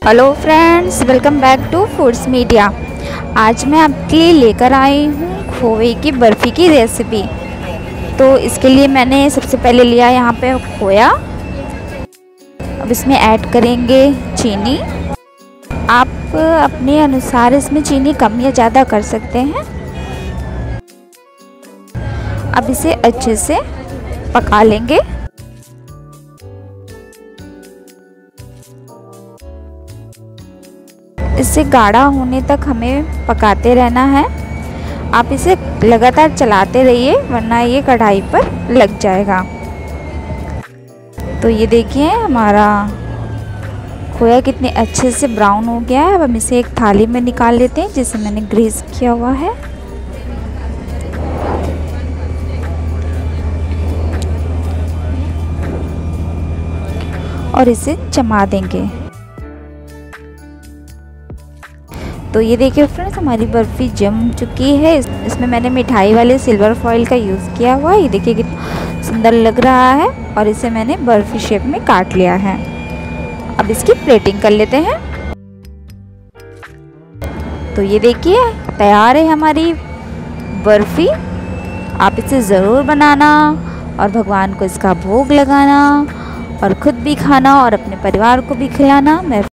Hello friends, welcome back to Foods Media. आज मैं आपके लिए लेकर आई हूँ खोए की बर्फ़ी की रेसिपी। तो इसके लिए मैंने सबसे पहले लिया यहाँ पे खोया। अब इसमें ऐड करेंगे चीनी। आप अपने अनुसार इसमें चीनी कम या ज़्यादा कर सकते हैं। अब इसे अच्छे से पका लेंगे। इसे गाढ़ा होने तक हमें पकाते रहना है। आप इसे लगातार चलाते रहिए, वरना ये कढ़ाई पर लग जाएगा। तो ये देखिए हमारा खोया कितने अच्छे से ब्राउन हो गया है। अब हम इसे एक थाली में निकाल लेते हैं, जिसे मैंने ग्रीस किया हुआ है। और इसे जमा देंगे। तो ये देखिए फ्रेंड्स, हमारी बर्फ़ी जम चुकी है। इसमें मैंने मिठाई वाले सिल्वर फॉइल का यूज़ किया हुआ है। ये देखिए कितना सुंदर लग रहा है। और इसे मैंने बर्फ़ी शेप में काट लिया है। अब इसकी प्लेटिंग कर लेते हैं। तो ये देखिए तैयार है हमारी बर्फ़ी। आप इसे ज़रूर बनाना और भगवान को इसका भोग लगाना और ख़ुद भी खाना और अपने परिवार को भी खिलाना। मैं